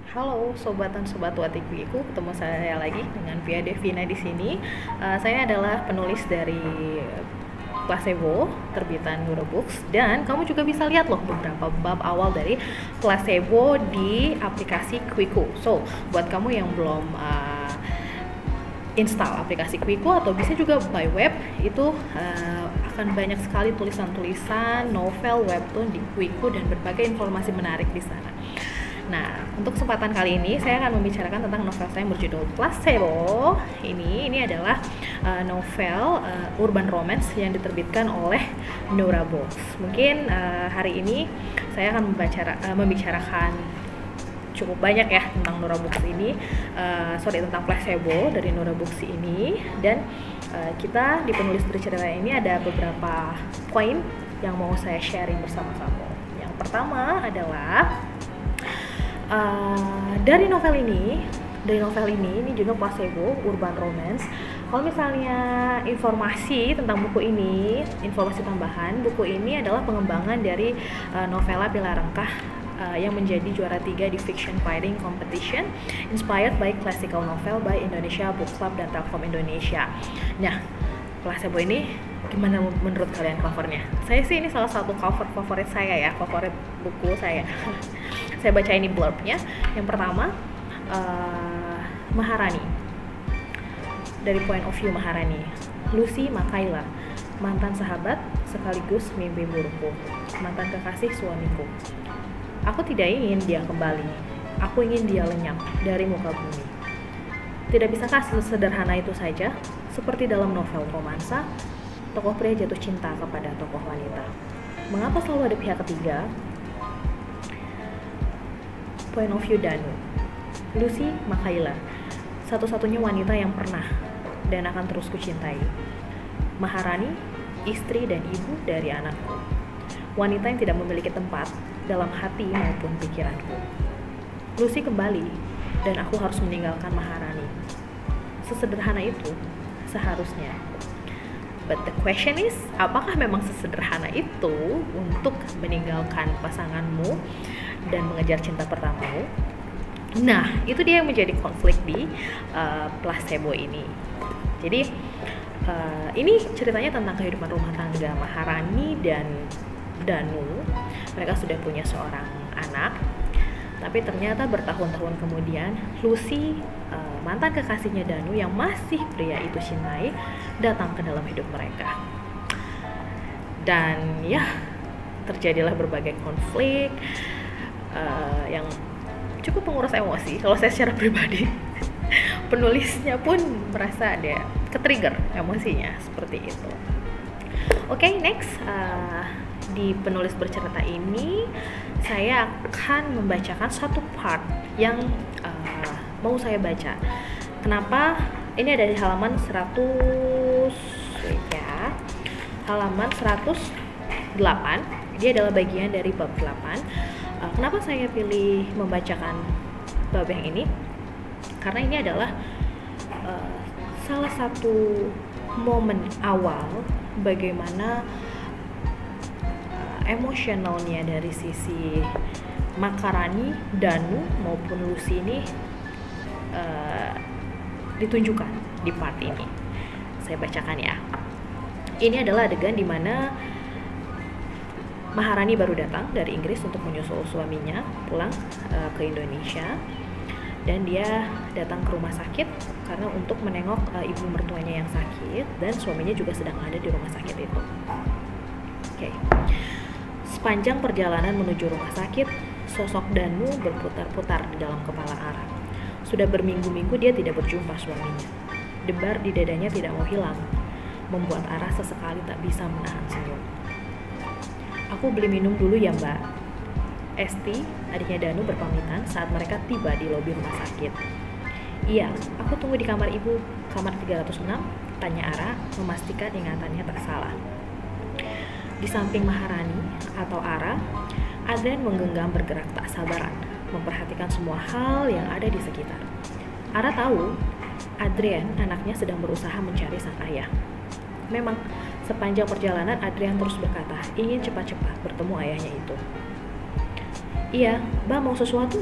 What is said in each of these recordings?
Halo sobat dan sobat Watikwiku, ketemu saya lagi dengan Via Devina di sini. Saya adalah penulis dari Placebo terbitan Neurobooks, dan kamu juga bisa lihat loh beberapa bab awal dari Placebo di aplikasi Kwiku. So, buat kamu yang belum install aplikasi Kwiku atau bisa juga by web, itu akan banyak sekali tulisan-tulisan, novel, webtoon di Kwiku dan berbagai informasi menarik di sana. Nah, untuk kesempatan kali ini saya akan membicarakan tentang novel saya yang berjudul Placebo. Ini adalah novel urban romance yang diterbitkan oleh Neurobooks. Mungkin hari ini saya akan membicarakan cukup banyak ya tentang Neurobooks ini, tentang Placebo dari Neurobooks ini, dan kita di penulis bercerita ini ada beberapa poin yang mau saya sharing bersama-sama. Yang pertama adalah dari novel ini judul Placebo Urban Romance. Kalau misalnya informasi tentang buku ini, informasi tambahan, buku ini adalah pengembangan dari novela Bella Rengkah yang menjadi juara 3 di Fiction Writing Competition, inspired by classical novel by Indonesia Book Club dan Telkom Indonesia. Nah, Placebo ini gimana menurut kalian covernya? Saya sih ini salah satu cover favorit saya ya, favorit buku saya. Saya baca ini blurbnya. Yang pertama, Maharani. Dari point of view Maharani, Lucy Makaila, mantan sahabat sekaligus mimpi burukku, mantan kekasih suamiku. Aku tidak ingin dia kembali. Aku ingin dia lenyap dari muka bumi. Tidak bisakah sesederhana itu saja? Seperti dalam novel romansa, tokoh pria jatuh cinta kepada tokoh wanita. Mengapa selalu ada pihak ketiga? Point of view Danu. Lucy Makaila, satu-satunya wanita yang pernah dan akan terus kucintai. Maharani, istri dan ibu dari anakku. Wanita yang tidak memiliki tempat dalam hati maupun pikiranku. Lucy kembali dan aku harus meninggalkan Maharani. Sesederhana itu seharusnya. But the question is, apakah memang sesederhana itu untuk meninggalkan pasanganmu dan mengejar cinta pertamamu? Nah, itu dia yang menjadi konflik di Placebo ini. Jadi, ini ceritanya tentang kehidupan rumah tangga Maharani dan Danu. Mereka sudah punya seorang anak, tapi ternyata bertahun-tahun kemudian Lucy, mantan kekasihnya Danu yang masih pria itu cintai, datang ke dalam hidup mereka. Dan ya, terjadilah berbagai konflik yang cukup menguras emosi. Kalau saya secara pribadi, penulisnya pun merasa ada ke-trigger emosinya seperti itu. Oke, next, di penulis bercerita ini saya akan membacakan satu part yang mau saya baca. Kenapa? Ini ada di halaman 100 ya. Halaman 108. Dia adalah bagian dari bab 8. Kenapa saya pilih membacakan bab yang ini? Karena ini adalah salah satu momen awal bagaimana emosionalnya dari sisi Maharani, Danu maupun Lucy ini ditunjukkan di part ini. Saya bacakan ya. Ini adalah adegan di mana Maharani baru datang dari Inggris untuk menyusul suaminya pulang ke Indonesia, dan dia datang ke rumah sakit karena untuk menengok ibu mertuanya yang sakit, dan suaminya juga sedang ada di rumah sakit itu. Oke. Sepanjang perjalanan menuju rumah sakit, sosok Danu berputar-putar di dalam kepala Ara. Sudah berminggu-minggu dia tidak berjumpa suaminya. Debar di dadanya tidak mau hilang, membuat Ara sesekali tak bisa menahan senyum. Aku beli minum dulu ya mbak. Esti, adiknya Danu, berpamitan saat mereka tiba di lobi rumah sakit. Iya, aku tunggu di kamar ibu, kamar 306, tanya Ara, memastikan ingatannya tak salah. Di samping Maharani atau Ara, Adrian menggenggam bergerak tak sabaran, memperhatikan semua hal yang ada di sekitar. Ara tahu, Adrian anaknya sedang berusaha mencari sang ayah. Memang, sepanjang perjalanan Adrian terus berkata, ingin cepat-cepat bertemu ayahnya itu. Iya, Mbak mau sesuatu nggak?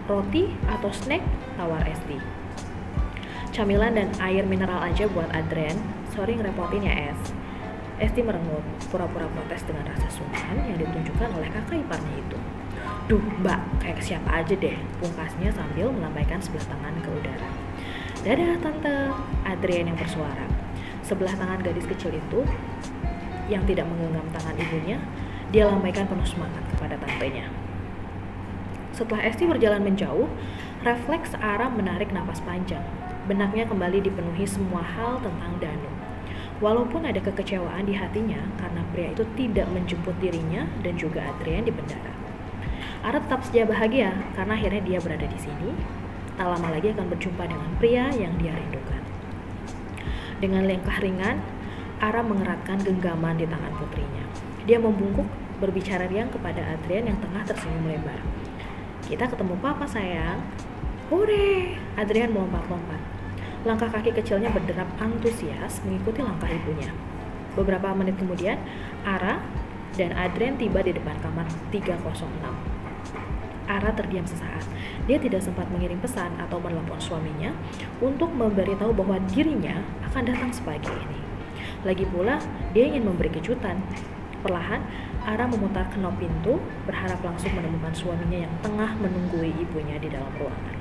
Roti atau snack? Tawar Esti. Camilan dan air mineral aja buat Adrian. Sorry ngerepotin ya, Es. Esti merengut, pura-pura protes dengan rasa sungkan yang ditunjukkan oleh kakak iparnya itu. Duh, Mbak, kayak siapa aja deh, pungkasnya sambil melambaikan sebelah tangan ke udara. Dadah, Tante, Adrian yang bersuara. Sebelah tangan gadis kecil itu, yang tidak menggenggam tangan ibunya, dia lambaikan penuh semangat kepada tantenya. Setelah Esti berjalan menjauh, refleks Ara menarik napas panjang. Benaknya kembali dipenuhi semua hal tentang Danu. Walaupun ada kekecewaan di hatinya karena pria itu tidak menjemput dirinya dan juga Adrian di bandara. Ara tetap saja bahagia karena akhirnya dia berada di sini. Tak lama lagi akan berjumpa dengan pria yang dia rindukan. Dengan langkah ringan, Ara mengeratkan genggaman di tangan putrinya. Dia membungkuk, berbicara riang kepada Adrian yang tengah tersenyum lebar. Kita ketemu papa sayang. Hore! Adrian melompat-lompat. Langkah kaki kecilnya berderap antusias mengikuti langkah ibunya. Beberapa menit kemudian, Ara dan Adrian tiba di depan kamar 306. Ara terdiam sesaat. Dia tidak sempat mengirim pesan atau menelpon suaminya untuk memberitahu bahwa dirinya akan datang sepagi ini. Lagi pula, dia ingin memberi kejutan. Perlahan, Ara memutar knop pintu, berharap langsung menemukan suaminya yang tengah menunggui ibunya di dalam ruangan.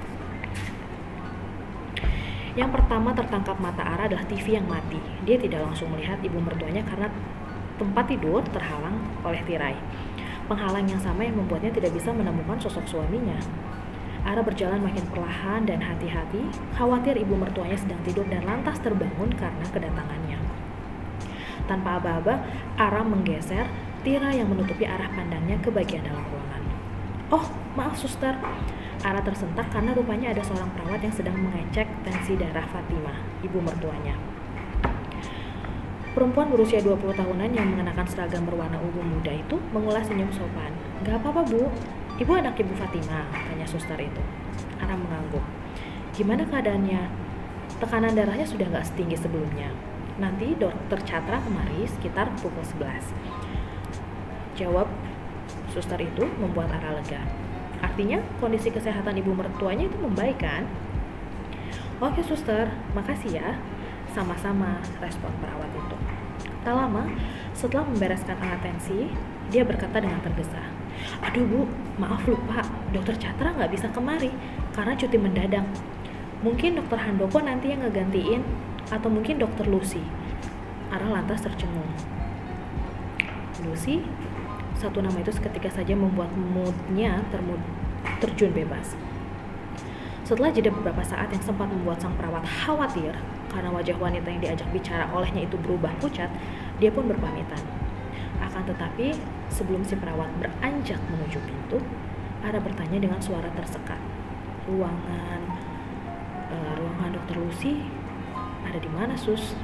Yang pertama tertangkap mata Ara adalah TV yang mati. Dia tidak langsung melihat ibu mertuanya karena tempat tidur terhalang oleh tirai. Penghalang yang sama yang membuatnya tidak bisa menemukan sosok suaminya. Ara berjalan makin perlahan dan hati-hati, khawatir ibu mertuanya sedang tidur dan lantas terbangun karena kedatangannya. Tanpa aba-aba, Ara menggeser tirai yang menutupi arah pandangnya ke bagian dalam ruangan. Oh, maaf suster. Ara tersentak karena rupanya ada seorang perawat yang sedang mengecek tensi darah Fatimah, ibu mertuanya. Perempuan berusia 20 tahunan yang mengenakan seragam berwarna ungu muda itu mengulas senyum sopan. Gak apa-apa bu, ibu anak ibu Fatimah, tanya suster itu. Ara mengangguk. Gimana keadaannya? Tekanan darahnya sudah gak setinggi sebelumnya. Nanti dokter Catra kemari sekitar pukul 11. Jawab suster itu membuat Ara lega. Artinya kondisi kesehatan ibu mertuanya itu membaik kan? Oke suster, makasih ya. Sama-sama, respon perawat itu. Tak lama, setelah membereskan alat tensi, dia berkata dengan tergesa. Aduh bu, maaf lupa, dokter Catra nggak bisa kemari karena cuti mendadak. Mungkin dokter Handoko nanti yang ngegantiin, atau mungkin dokter Lucy. Ara lantas tercengung. Lucy? Satu nama itu seketika saja membuat moodnya terjun bebas. Setelah jeda beberapa saat yang sempat membuat sang perawat khawatir karena wajah wanita yang diajak bicara olehnya itu berubah pucat, dia pun berpamitan. Akan tetapi, sebelum si perawat beranjak menuju pintu, Ara bertanya dengan suara tersekat. Ruangan dokter Lucy ada di mana, sus?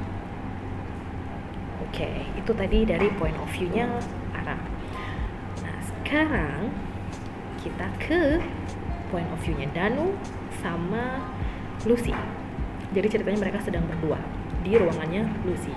Oke, itu tadi dari point of view-nya Ara. Nah, sekarang kita ke point of view-nya Danu sama Lucy. Jadi ceritanya mereka sedang berdua di ruangannya Lucy.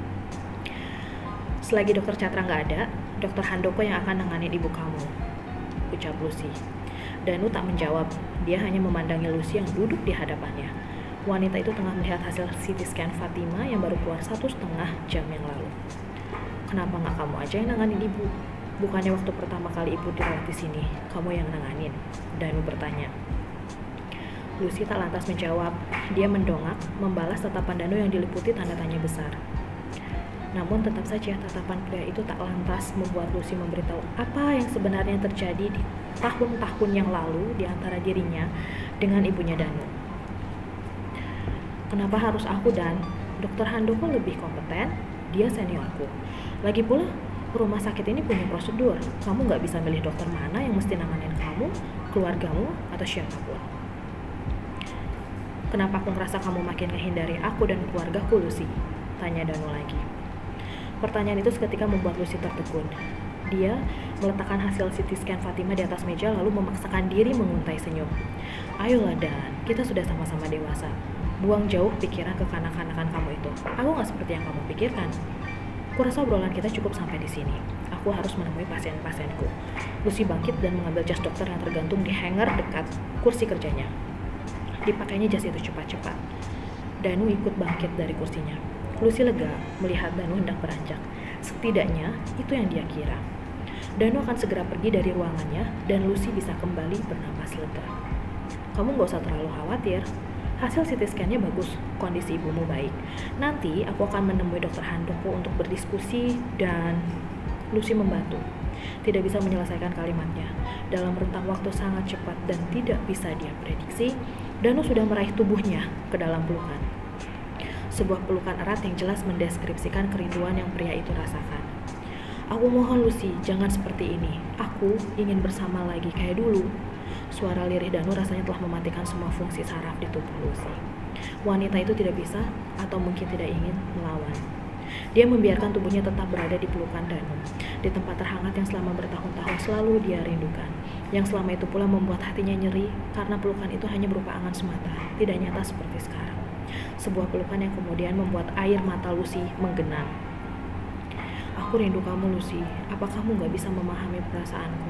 Selagi dokter Catra nggak ada, dokter Handoko yang akan nanganin ibu kamu, ucap Lucy. Danu tak menjawab, dia hanya memandangi Lucy yang duduk di hadapannya. Wanita itu tengah melihat hasil CT scan Fatima yang baru keluar 1,5 jam yang lalu. Kenapa nggak kamu aja yang nanganin ibu? Bukannya waktu pertama kali ibu dirawat di sini, kamu yang nanganin? Danu bertanya. Lucy tak lantas menjawab. Dia mendongak, membalas tatapan Danu yang diliputi tanda tanya besar. Namun tetap saja tatapan pria itu tak lantas membuat Lucy memberitahu apa yang sebenarnya terjadi di tahun-tahun yang lalu di antara dirinya dengan ibunya Danu. Kenapa harus aku, Dan? Dokter Handoko lebih kompeten, dia seniorku. Lagi pula, rumah sakit ini punya prosedur. Kamu nggak bisa milih dokter mana yang mesti nanganin kamu, keluargamu, atau siapapun. Kenapa aku ngerasa kamu makin menghindari aku dan keluargaku, Lucy? Tanya Danu lagi. Pertanyaan itu seketika membuat Lucy tertegun. Dia meletakkan hasil CT scan Fatima di atas meja lalu memaksakan diri menguntai senyum. Ayolah Dan, kita sudah sama-sama dewasa. Buang jauh pikiran kekanak-kanakan kamu itu. Aku nggak seperti yang kamu pikirkan. Kurasa obrolan kita cukup sampai di sini. Aku aku harus menemui pasien-pasienku. Lucy bangkit dan mengambil jas dokter yang tergantung di hanger dekat kursi kerjanya. Dipakainya jas itu cepat-cepat. Danu ikut bangkit dari kursinya. Lucy lega melihat Danu hendak beranjak. Setidaknya itu yang dia kira. Danu akan segera pergi dari ruangannya dan Lucy bisa kembali bernapas lega. Kamu gak usah terlalu khawatir. Hasil CT scan-nya bagus, kondisi ibumu baik. Nanti aku akan menemui dokter Handoko untuk berdiskusi dan Lucy membantu. Tidak bisa menyelesaikan kalimatnya. Dalam rentang waktu sangat cepat dan tidak bisa dia prediksi, Danu sudah meraih tubuhnya ke dalam pelukan. Sebuah pelukan erat yang jelas mendeskripsikan kerinduan yang pria itu rasakan. Aku mohon Lucy, jangan seperti ini. Aku ingin bersama lagi kayak dulu. Suara lirih Danu rasanya telah mematikan semua fungsi saraf di tubuh Lucy. Wanita itu tidak bisa atau mungkin tidak ingin melawan. Dia membiarkan tubuhnya tetap berada di pelukan Danu, di tempat terhangat yang selama bertahun-tahun selalu dia rindukan, yang selama itu pula membuat hatinya nyeri karena pelukan itu hanya berupa angan semata, tidak nyata seperti sekarang. Sebuah pelukan yang kemudian membuat air mata Lucy menggenang. Aku rindu kamu Lucy, apa kamu gak bisa memahami perasaanku?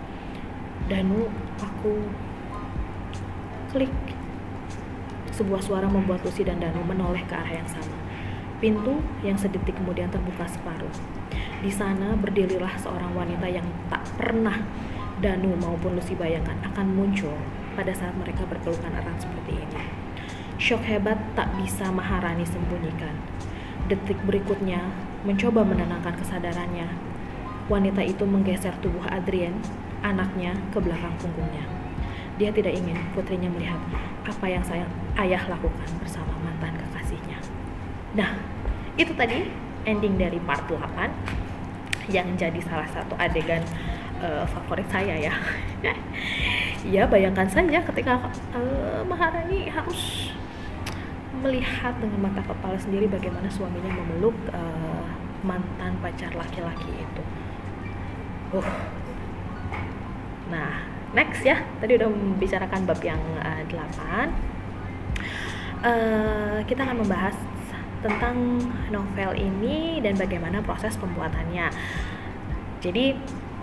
Danu, aku klik. Sebuah suara membuat Lucy dan Danu menoleh ke arah yang sama. Pintu yang sedetik kemudian terbuka separuh. Di sana berdirilah seorang wanita yang tak pernah Danu maupun Lucy bayangkan akan muncul pada saat mereka berpelukan erat seperti ini. Syok hebat tak bisa Maharani sembunyikan. Detik berikutnya mencoba menenangkan kesadarannya. Wanita itu menggeser tubuh Adrien, anaknya, ke belakang punggungnya. Dia tidak ingin putrinya melihat apa yang ayah lakukan bersama mantan kekasihnya. Nah, itu tadi ending dari part 8 yang jadi salah satu adegan favorit saya ya. Ya, bayangkan saja ketika Maharani harus melihat dengan mata kepala sendiri bagaimana suaminya memeluk mantan pacar laki-laki itu. Nah, next ya, tadi udah membicarakan bab yang 8. Kita akan membahas tentang novel ini dan bagaimana proses pembuatannya. Jadi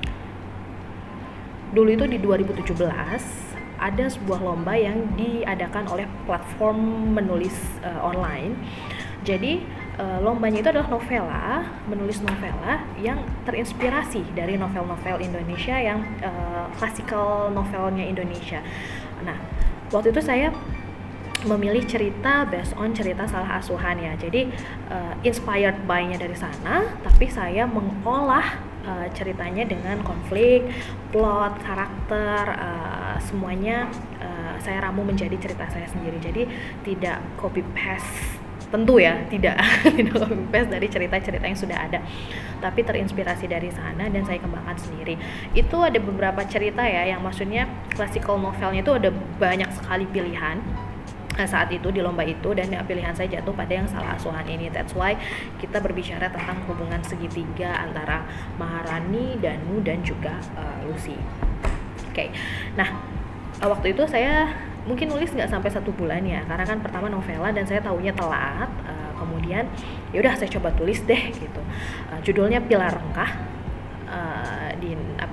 dulu itu di 2017 ada sebuah lomba yang diadakan oleh platform menulis online. Jadi lombanya itu adalah menulis novela yang terinspirasi dari novel-novel Indonesia yang klasikal novelnya Indonesia. Nah, waktu itu saya memilih cerita based on cerita Salah Asuhan ya. Jadi inspired by-nya dari sana, tapi saya mengolah ceritanya dengan konflik, plot, karakter, semuanya saya ramu menjadi cerita saya sendiri. Jadi tidak copy paste, tentu ya, tidak copy paste dari cerita-cerita yang sudah ada, tapi terinspirasi dari sana dan saya kembangkan sendiri. Itu ada beberapa cerita ya, yang maksudnya classical novelnya itu ada banyak sekali pilihan saat itu di lomba itu, dan pilihan saya jatuh pada yang Salah Asuhan ini. That's why kita berbicara tentang hubungan segitiga antara Maharani, Danu, dan juga Lucy. Oke. Nah, waktu itu saya mungkin nulis nggak sampai 1 bulan ya, karena kan pertama novela dan saya taunya telat. Kemudian ya udah saya coba tulis deh gitu. Judulnya Pilar Rengkah. Di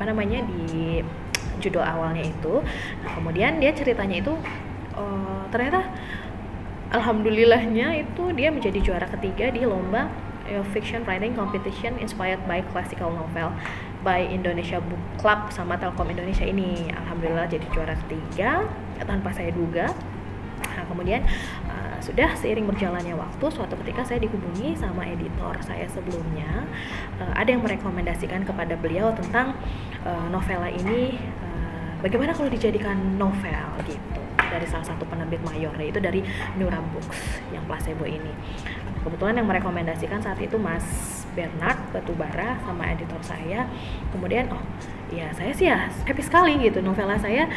judul awalnya itu. Nah, kemudian dia ceritanya itu ternyata alhamdulillahnya itu dia menjadi juara ketiga di lomba fiction writing competition inspired by classical novel by Indonesia Book Club sama Telkom Indonesia ini. Alhamdulillah jadi juara ketiga tanpa saya duga. Nah, kemudian sudah seiring berjalannya waktu, suatu ketika saya dihubungi sama editor saya sebelumnya. Ada yang merekomendasikan kepada beliau tentang novela ini, bagaimana kalau dijadikan novel gitu, dari salah satu penerbit mayor, yaitu dari Nura Books yang Placebo ini. Kebetulan yang merekomendasikan saat itu Mas Bernard Batubara sama editor saya. Kemudian ya saya sih ya happy sekali gitu, novela saya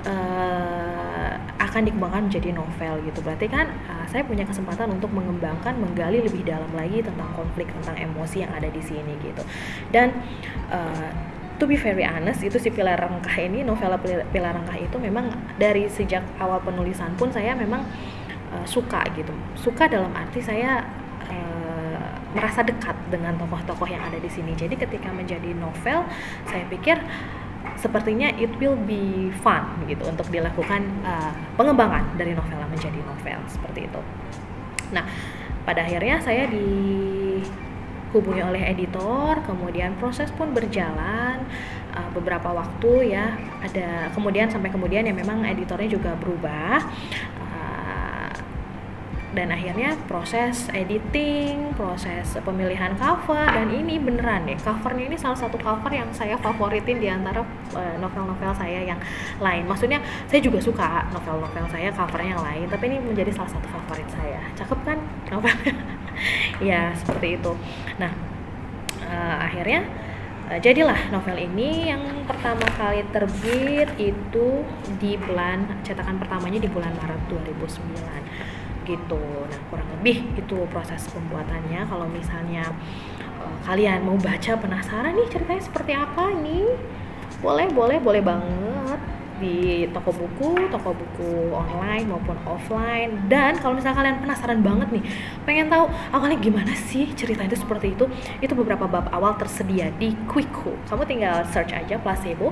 akan dikembangkan menjadi novel gitu. Berarti kan saya punya kesempatan untuk menggali lebih dalam lagi tentang konflik, tentang emosi yang ada di sini gitu. Dan to be very honest, itu si Pilar Rengkah ini, novela Pilar Rengkah itu memang dari sejak awal penulisan pun saya memang suka gitu. Suka dalam arti saya merasa dekat dengan tokoh-tokoh yang ada di sini. Jadi ketika menjadi novel, saya pikir sepertinya it will be fun gitu untuk dilakukan pengembangan dari novel menjadi novel seperti itu. Nah, pada akhirnya saya dihubungi oleh editor, kemudian proses pun berjalan beberapa waktu ya, ada sampai kemudian ya memang editornya juga berubah. Dan akhirnya proses editing, proses pemilihan cover, dan ini beneran deh, covernya ini salah satu cover yang saya favoritin di antara novel-novel saya yang lain. Maksudnya saya juga suka novel-novel saya covernya yang lain, tapi ini menjadi salah satu favorit saya. Cakep kan novelnya? Ya seperti itu. Nah akhirnya jadilah novel ini yang pertama kali terbit itu di cetakan pertamanya di bulan Maret 2009 gitu. Nah kurang lebih itu proses pembuatannya. Kalau misalnya kalian mau baca, penasaran nih ceritanya seperti apa nih, boleh banget di toko buku online maupun offline. Dan kalau misalnya kalian penasaran banget nih, pengen tahu awalnya gimana sih cerita itu seperti itu beberapa bab awal tersedia di Kwikho. Kamu tinggal search aja Placebo,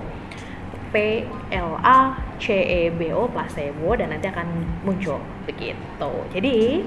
Placebo, Placebo, dan nanti akan muncul begitu. Jadi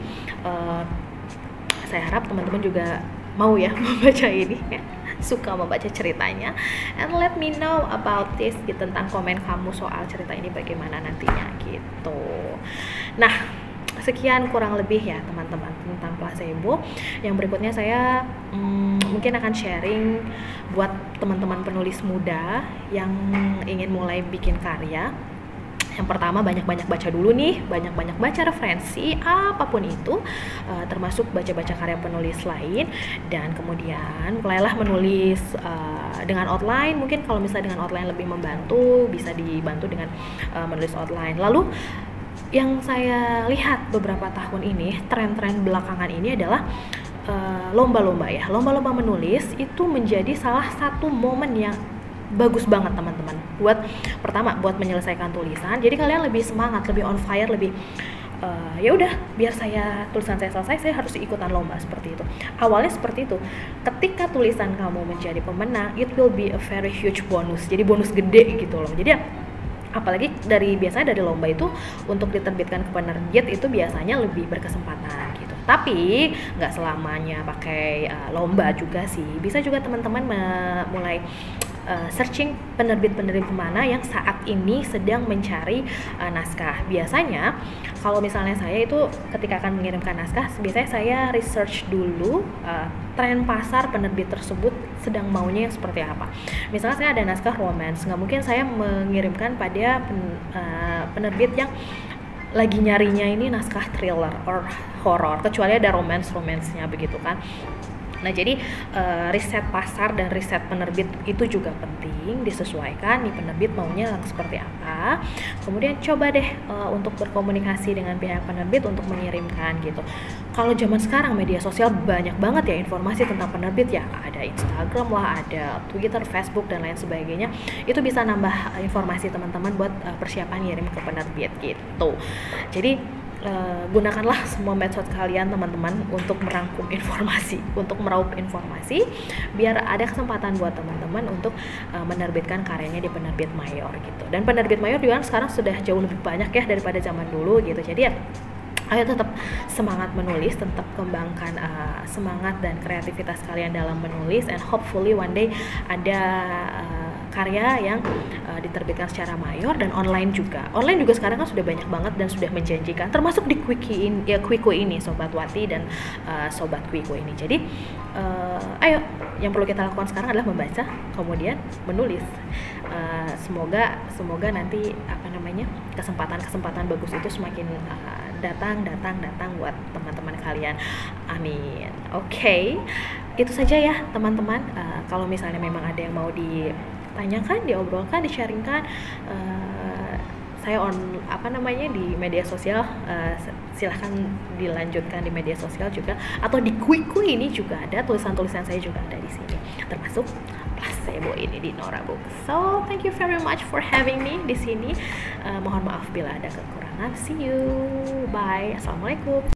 saya harap teman-teman juga mau ya membaca ini ya, suka membaca ceritanya, and let me know about this tentang komen kamu soal cerita ini bagaimana nantinya gitu. Nah sekian kurang lebih ya teman-teman tentang Placebo. Yang berikutnya saya mungkin akan sharing buat teman-teman penulis muda yang ingin mulai bikin karya. Yang pertama, banyak-banyak baca dulu nih, banyak-banyak baca referensi apapun itu, termasuk baca-baca karya penulis lain, dan kemudian mulailah menulis dengan outline. Mungkin kalau misalnya dengan outline lebih membantu, bisa dibantu dengan menulis outline. Lalu yang saya lihat beberapa tahun ini, tren-tren belakangan ini adalah lomba-lomba ya. Lomba-lomba menulis itu menjadi salah satu momen yang bagus banget teman-teman pertama buat menyelesaikan tulisan. Jadi kalian lebih semangat, lebih on fire, lebih ya udah, biar tulisan saya selesai, saya harus ikutan lomba seperti itu. Awalnya seperti itu. Ketika tulisan kamu menjadi pemenang, it will be a very huge bonus. Jadi bonus gede gitu loh. Jadi apalagi biasanya dari lomba itu untuk diterbitkan ke penerbit itu biasanya lebih berkesempatan gitu. Tapi nggak selamanya pakai lomba juga sih. Bisa juga teman-teman mulai searching penerbit-penerbit mana yang saat ini sedang mencari naskah. Biasanya kalau misalnya saya itu ketika akan mengirimkan naskah, biasanya saya research dulu tren pasar penerbit tersebut sedang maunya yang seperti apa. Misalnya saya ada naskah romance, nggak mungkin saya mengirimkan pada penerbit yang lagi nyarinya ini naskah thriller or horror, kecuali ada romance-nya begitu kan. Nah jadi riset pasar dan riset penerbit itu juga penting disesuaikan nih, penerbit maunya seperti apa. Kemudian coba deh untuk berkomunikasi dengan pihak penerbit untuk mengirimkan gitu. Kalau zaman sekarang media sosial banyak banget ya informasi tentang penerbit ya, ada Instagram lah, ada Twitter, Facebook dan lain sebagainya. Itu bisa nambah informasi teman-teman buat persiapan ngirim ke penerbit gitu. Jadi gunakanlah semua medsos kalian teman-teman untuk merangkum informasi, untuk meraup informasi, biar ada kesempatan buat teman-teman untuk menerbitkan karyanya di penerbit mayor gitu. Dan penerbit mayor juga sekarang sudah jauh lebih banyak ya daripada zaman dulu gitu. Jadi ya ayo tetap semangat menulis, tetap kembangkan semangat dan kreativitas kalian dalam menulis, and hopefully one day ada karya yang diterbitkan secara mayor dan online juga. Online juga sekarang kan sudah banyak banget dan sudah menjanjikan, termasuk di Kwikho ini Sobat Wati dan Sobat Kwikho ini. Jadi ayo, yang perlu kita lakukan sekarang adalah membaca, kemudian menulis. Semoga nanti kesempatan bagus itu semakin datang buat teman-teman kalian. Amin. Oke. Itu saja ya teman-teman. Kalau misalnya memang ada yang mau ditanyakan, diobrolkan, di-sharingkan, saya di media sosial, silahkan dilanjutkan di media sosial juga, atau di Kwikho ini juga ada tulisan-tulisan saya juga ada di sini, termasuk Placebo ini di Nora Books. So thank you very much for having me di sini. Mohon maaf bila ada kekurangan. See you, bye, assalamualaikum.